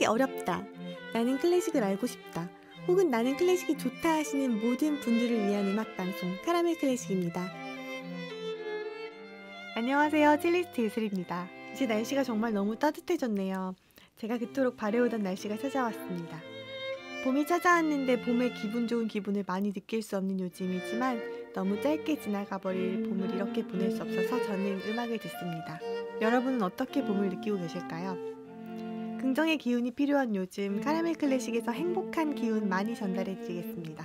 어렵다. 나는 클래식을 알고 싶다. 혹은 나는 클래식이 좋다 하시는 모든 분들을 위한 음악방송 카라멜 클래식입니다. 안녕하세요. 첼리스트 예슬입니다. 이제 날씨가 정말 너무 따뜻해졌네요. 제가 그토록 바래오던 날씨가 찾아왔습니다. 봄이 찾아왔는데 봄의 기분 좋은 기분을 많이 느낄 수 없는 요즘이지만 너무 짧게 지나가버릴 봄을 이렇게 보낼 수 없어서 저는 음악을 듣습니다. 여러분은 어떻게 봄을 느끼고 계실까요? 긍정의 기운이 필요한 요즘 카라멜 클래식에서 행복한 기운 많이 전달해 드리겠습니다.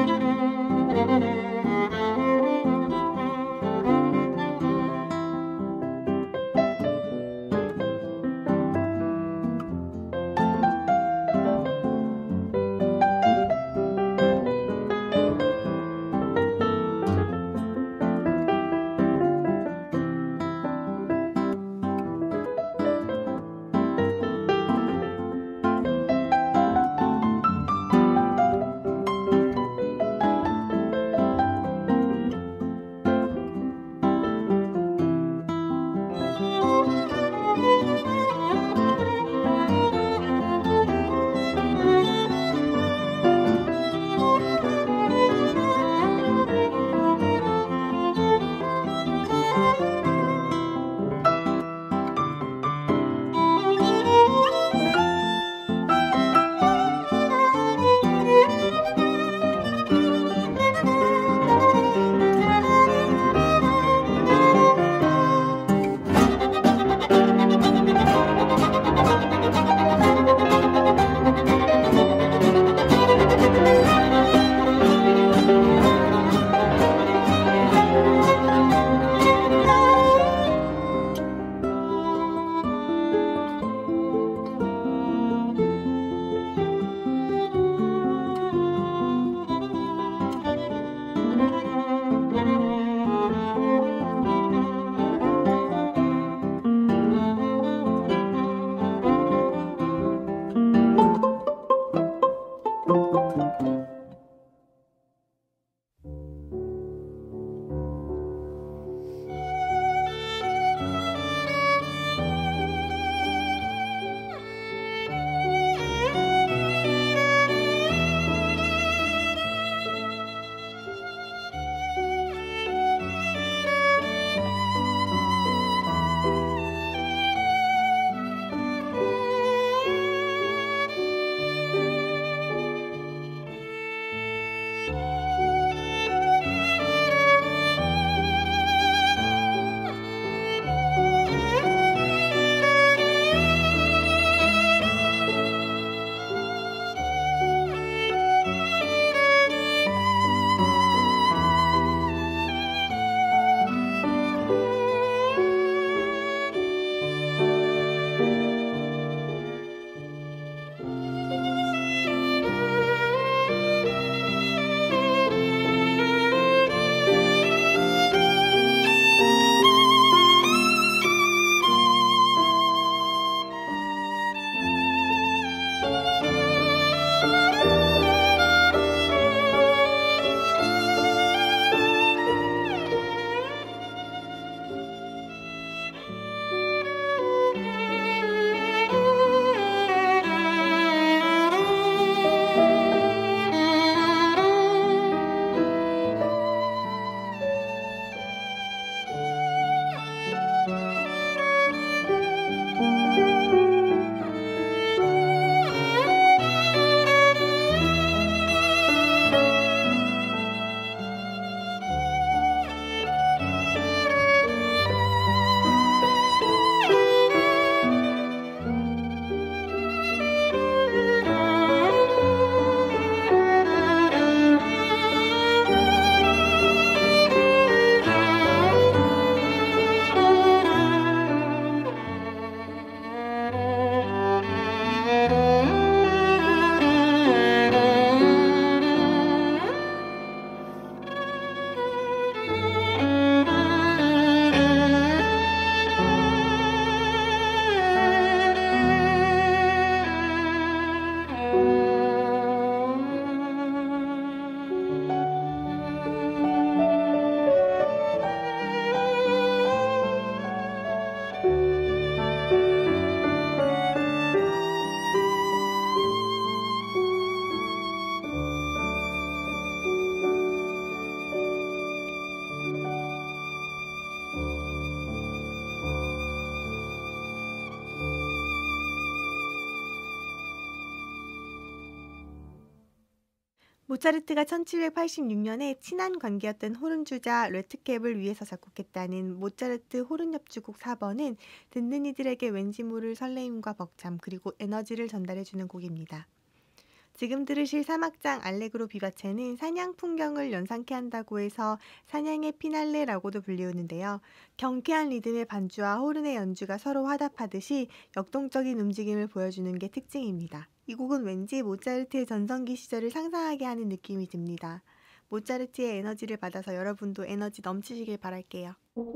모차르트가 1786년에 친한 관계였던 호른 주자 레트켑을 위해서 작곡했다는 모차르트 호른 협주곡 4번은 듣는 이들에게 왠지 모를 설레임과 벅참 그리고 에너지를 전달해주는 곡입니다. 지금 들으실 사막장 알레그로 비바체는 사냥 풍경을 연상케 한다고 해서 사냥의 피날레라고도 불리우는데요. 경쾌한 리듬의 반주와 호른의 연주가 서로 화답하듯이 역동적인 움직임을 보여주는 게 특징입니다. 이 곡은 왠지 모차르트의 전성기 시절을 상상하게 하는 느낌이 듭니다. 모차르트의 에너지를 받아서 여러분도 에너지 넘치시길 바랄게요.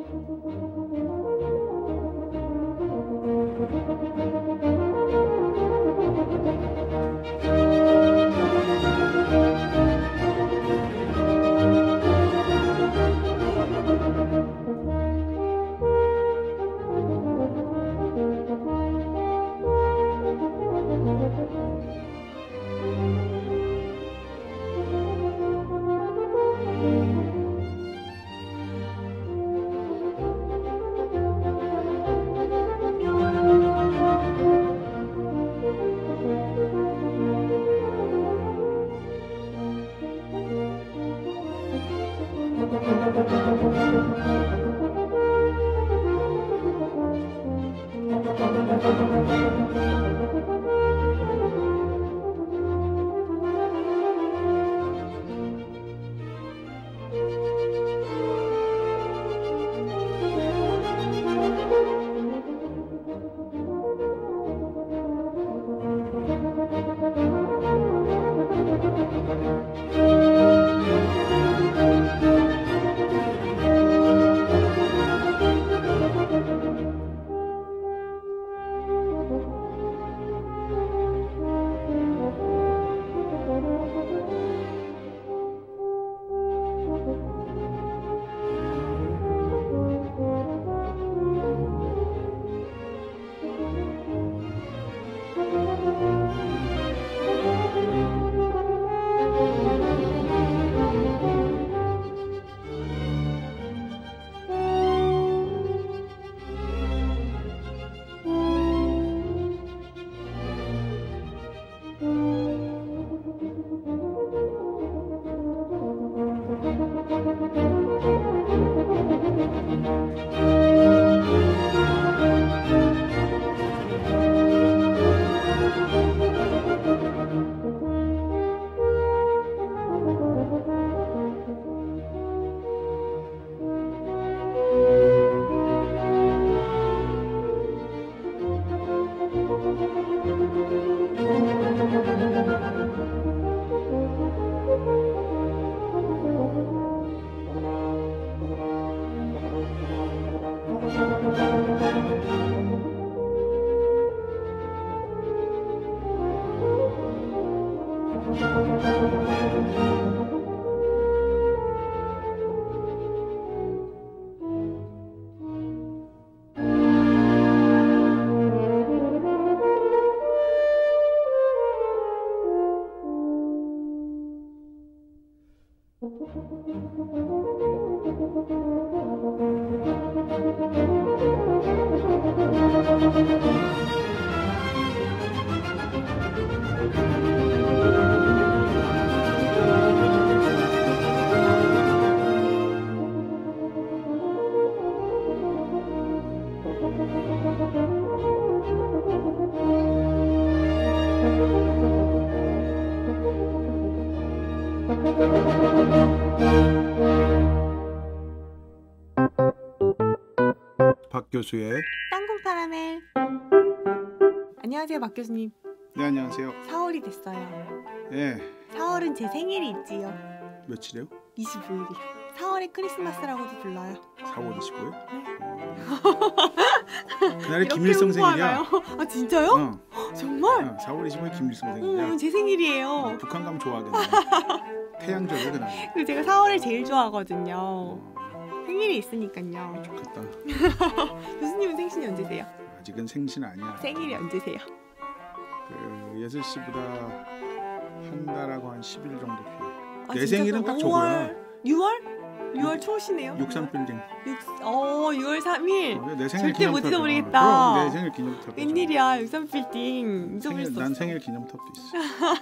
박 교수의 땅콩 카라멜. 안녕하세요, 박 교수님. 네, 안녕하세요. 4월이 됐어요. 예. 4월은 제 생일이 있지요. 며칠이요? 25일이요. 4월의 크리스마스라고도 불러요. 4월 25일? 네. 그날이 김일성 생일이야. 아, 진짜요? 정말? 4월 25일 김일성 생일이야. 제 생일이에요. 북한 가면 좋아하겠네. 태양절이 그날. 그리고 제가 4월을 제일 좋아하거든요. 생일이 있으니까요. 좋겠다. 교수님은 생신이 언제세요? 아직은 생신 아니야. 생일이 언제세요? 그 예슬 씨보다 한 달하고 한 10일 정도 뒤에. 아, 내 진짜? 생일은 딱 저거야. 6월? 6월 초시네요. 63 빌딩. 6월 3일. 내 생일 절대 못 기념탑. 잊어버리겠다. 그럼 내 생일 기념탑. 웬일이야, 63빌딩. 잊어버릴 수 없어. 난 생일 기념탑도 있어.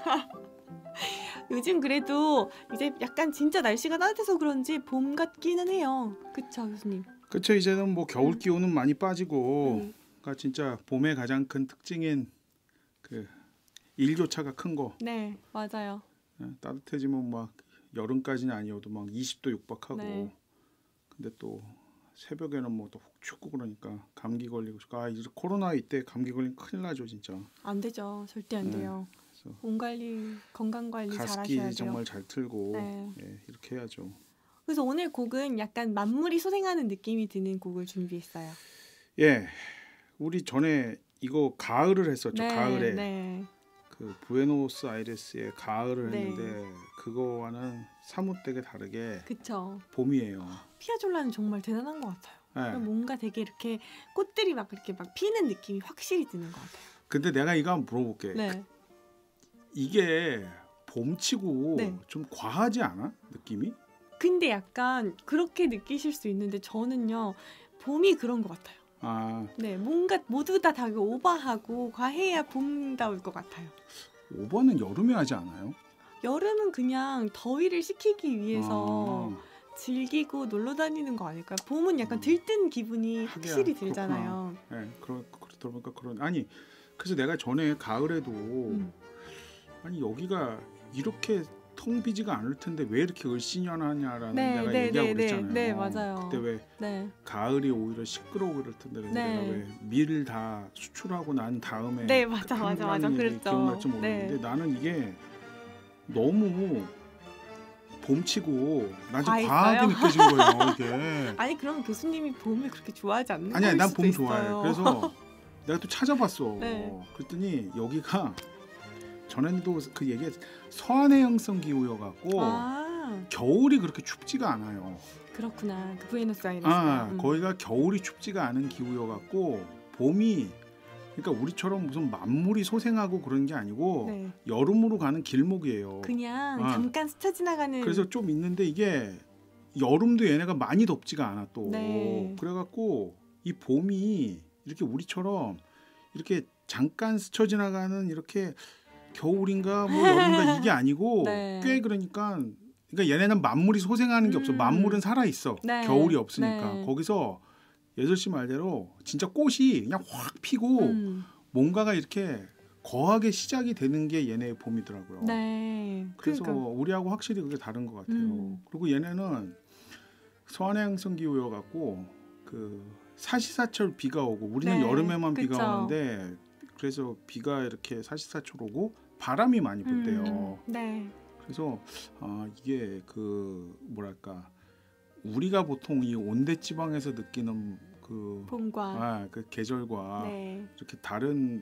요즘 그래도 이제 약간 진짜 날씨가 따뜻해서 그런지 봄 같기는 해요. 그쵸, 교수님? 그쵸. 이제는 뭐 겨울 기온은 많이 빠지고 그러니까 진짜 봄의 가장 큰 특징인 그 일교차가 큰 거. 네, 맞아요. 따뜻해지면 막 여름까지는 아니어도 막 20도 육박하고. 네. 근데 또 새벽에는 뭐 또 훅 춥고 그러니까 감기 걸리고. 이제 코로나 이때 감기 걸리면 큰일 나죠 진짜. 안 되죠. 절대 안 네. 돼요. 그래서 몸 관리, 건강 관리 잘 가습기 하셔야 돼요. 정말 잘 틀고 네. 예, 이렇게 해야죠. 그래서 오늘 곡은 약간 만물이 소생하는 느낌이 드는 곡을 준비했어요. 예, 우리 전에 이거 가을을 했었죠. 네, 가을에 네. 그 부에노스아이레스의 가을을 네. 했는데 그거와는 사뭇 되게 다르게 그쵸. 봄이에요. 피아졸라는 정말 대단한 것 같아요. 예. 뭔가 되게 이렇게 꽃들이 막 이렇게 막 피는 느낌이 확실히 드는 것 같아요. 근데 내가 이거 한번 물어볼게. 네. 이게 봄치고 네. 좀 과하지 않아? 느낌이? 근데 약간 그렇게 느끼실 수 있는데 저는요 봄이 그런 것 같아요. 아, 네, 뭔가 모두 다 되게 오버하고 과해야 봄다울 것 같아요. 5번은 여름에 하지 않아요? 여름은 그냥 더위를 식히기 위해서 아, 즐기고 놀러 다니는 거 아닐까요? 봄은 약간 들뜬 기분이 하기야, 확실히 들잖아요. 예, 그러다 보니까 그런 아니 그래서 내가 전에 가을에도 아니 여기가 이렇게 텅 비지가 않을 텐데 왜 이렇게 을씨년하냐라는 내가 얘기하고 그랬잖아요. 네, 맞아요. 그때 왜 네, 가을이 오히려 시끄러워 그럴 텐데 그래서 네. 내가 왜 밀을 다 수출하고 난 다음에 네, 맞아, 그 맞아, 한라는 얘기 그랬죠. 기억날지 모르겠는데 네. 나는 이게 너무 봄치고 난 좀 과했어요? 과하게 느껴진 거예요. 이게 아니 그럼 교수님이 봄을 그렇게 좋아하지 않는 아니야, 거일 난 수도 봄 있어요. 좋아해. 그래서 내가 또 찾아봤어. 네. 그랬더니 여기가 전에도 그 얘기에 서안해형성 기후여갖고 아, 겨울이 그렇게 춥지가 않아요. 그렇구나. 그 부에노스아이레스가. 거기가 겨울이 춥지가 않은 기후여갖고 봄이 그러니까 우리처럼 무슨 만물이 소생하고 그런 게 아니고 네. 여름으로 가는 길목이에요. 그냥 아. 잠깐 스쳐 지나가는. 그래서 좀 있는데 이게 여름도 얘네가 많이 덥지가 않아 또. 네. 그래갖고 이 봄이 이렇게 우리처럼 이렇게 잠깐 스쳐 지나가는 이렇게 겨울인가 뭐 여름인가 이게 아니고 네. 꽤 그러니까 얘네는 만물이 소생하는 게 없어. 만물은 살아 있어. 네. 겨울이 없으니까. 네. 거기서 예슬 씨 말대로 진짜 꽃이 그냥 확 피고 뭔가가 이렇게 거하게 시작이 되는 게 얘네의 봄이더라고요. 네. 그래서 그러니까. 우리하고 확실히 그게 다른 것 같아요. 그리고 얘네는 서안해양성 기후여갖고 그 사시사철 비가 오고 우리는 네, 여름에만 비가 그쵸. 오는데 그래서 비가 이렇게 사시사철 오고 바람이 많이 불대요. 네. 그래서 이게 그 뭐랄까 우리가 보통 이 온대 지방에서 느끼는 그 봄과. 그 계절과 네. 이렇게 다른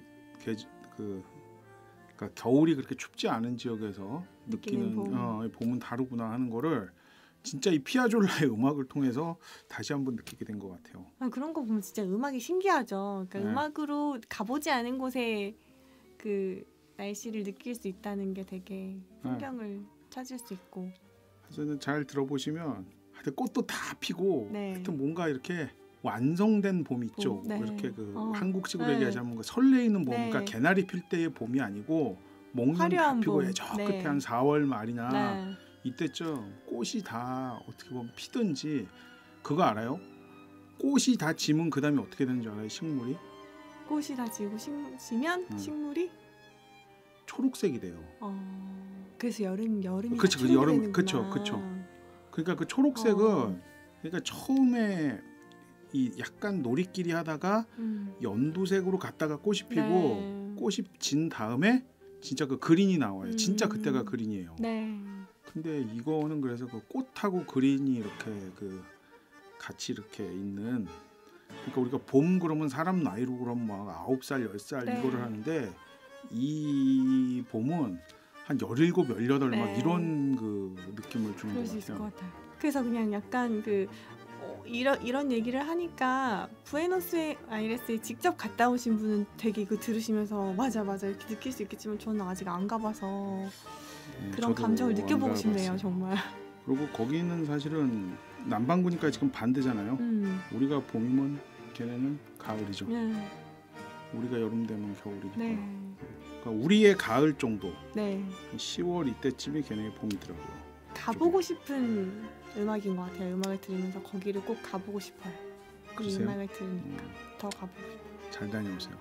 그러니까 겨울이 그렇게 춥지 않은 지역에서 느끼는 느끼는 봄은 다르구나 하는 거를 진짜 이 피아졸라의 음악을 통해서 다시 한번 느끼게 된 것 같아요. 그런 거 보면 진짜 음악이 신기하죠. 그러니까 네. 음악으로 가보지 않은 곳에 그 날씨를 느낄 수 있다는 게 되게 풍경을 찾을 수 있고. 하여튼 잘 들어보시면 하여튼 꽃도 다 피고 네. 하여튼 뭔가 이렇게 완성된 봄이 있죠. 네. 이렇게 그 한국식으로 네. 얘기하자면 그 설레이는 봄, 네. 그러니까 개나리 필 때의 봄이 아니고 목련 다 화려한 피고 봄. 저 네. 끝에 한 4월 말이나 네. 이때쯤 꽃이 다 어떻게 보면 피든지 그거 알아요? 꽃이 다 지면 그 다음에 어떻게 되는지 알아요? 식물이? 꽃이 다 지고 지면 식물이 초록색이 돼요. 그래서 여름이 그쵸, 다 여름, 되는구나. 그쵸. 그러니까 그 초록색은 그러니까 처음에 이 약간 놀이끼리 하다가 연두색으로 갔다가 꽃이 피고 네. 꽃이 진 다음에 진짜 그 그린이 나와요. 진짜 그때가 음. 그린이에요. 네. 근데 이거는 그래서 그 꽃하고 그린이 이렇게 그 같이 이렇게 있는 그러니까 우리가 봄 그러면 사람 나이로 그러면 막 9살, 10살 네. 이거를 하는데 이 봄은 한 17, 18 네. 막 이런 그 느낌을 주는 그럴 것 수 있을 같아요. 것 같아요. 그래서 그냥 약간 이런 얘기를 하니까 부에노스아이레스에 직접 갔다 오신 분은 되게 이거 들으시면서 맞아 이렇게 느낄 수 있겠지만 저는 아직 안 가봐서 그런 저도 감정을 안 느껴보고 싶네요, 가봤어요. 정말. 그리고 거기는 사실은 남반구니까 지금 반대잖아요. 우리가 봄이면 걔네는 가을이죠. 네. 우리가 여름 되면 겨울이니까. 네. 그러니까 우리의 가을 정도, 네. 10월 이때쯤이 걔네의 봄이더라고요. 가보고 싶은 음악인 것 같아요. 음악을 들으면서 거기를 꼭 가보고 싶어요. 이 그러세요? 음악을 들으니까 더 가보고 싶어요. 잘 다녀오세요.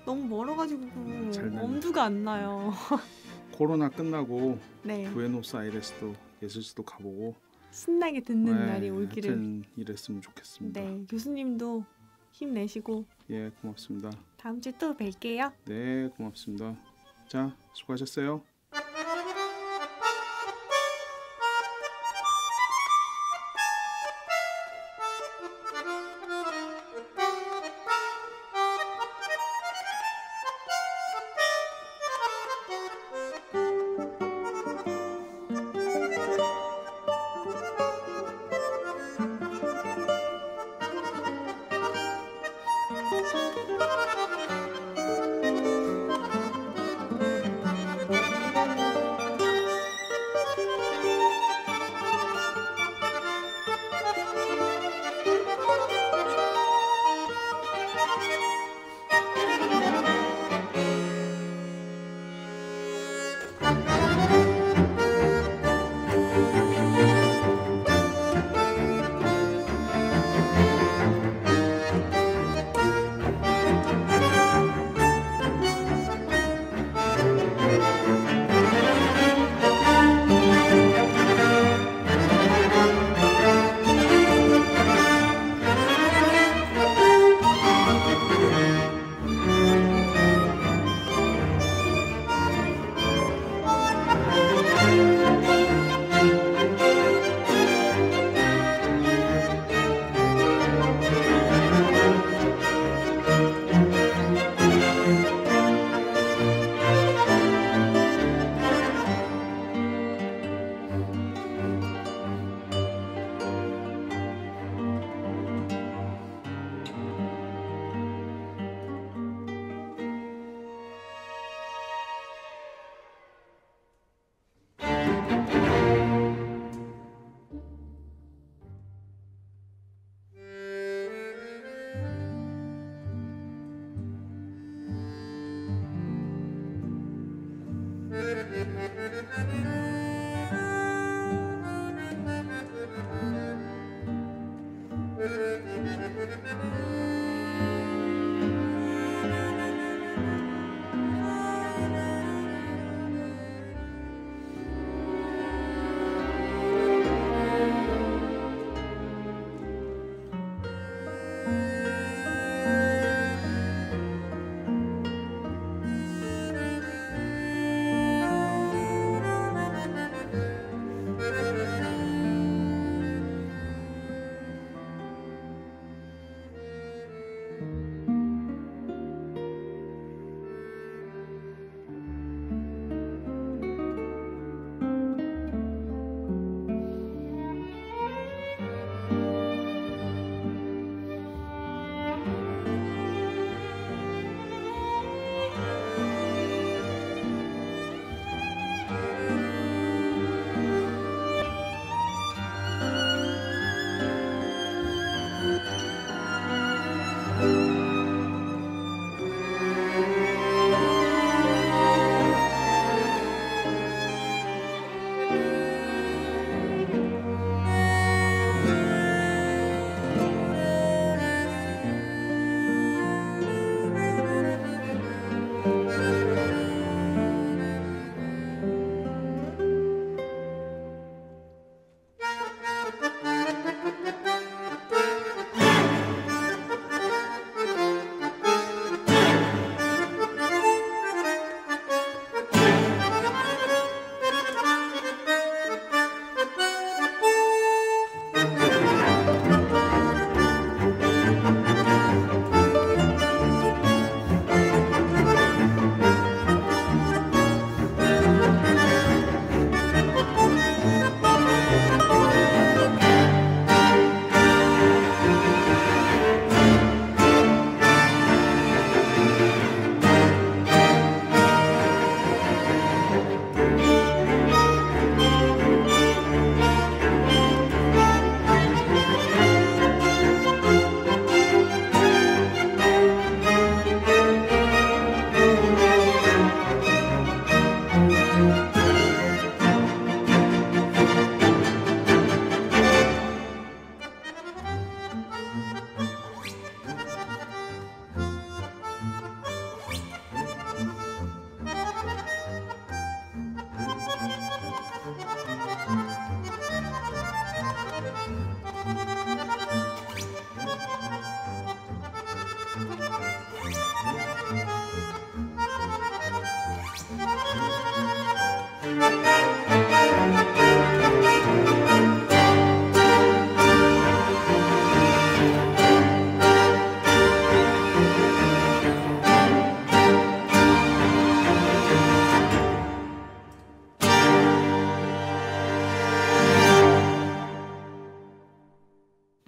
너무 멀어가지고 잘 다녀. 엄두가 안 나요. 코로나 끝나고 네. 부에노스아이레스도 예술지도 가보고 신나게 듣는 날이 오기를. 하여튼 이랬으면 좋겠습니다. 네, 교수님도 힘내시고 예, 고맙습니다. 다음 주에 또 뵐게요. 네, 고맙습니다. 자, 수고하셨어요.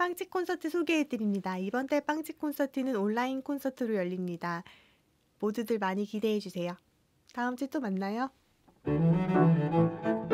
빵집 콘서트 소개해드립니다. 이번 달 빵집 콘서트는 온라인 콘서트로 열립니다. 모두들 많이 기대해주세요. 다음 주에 또 만나요.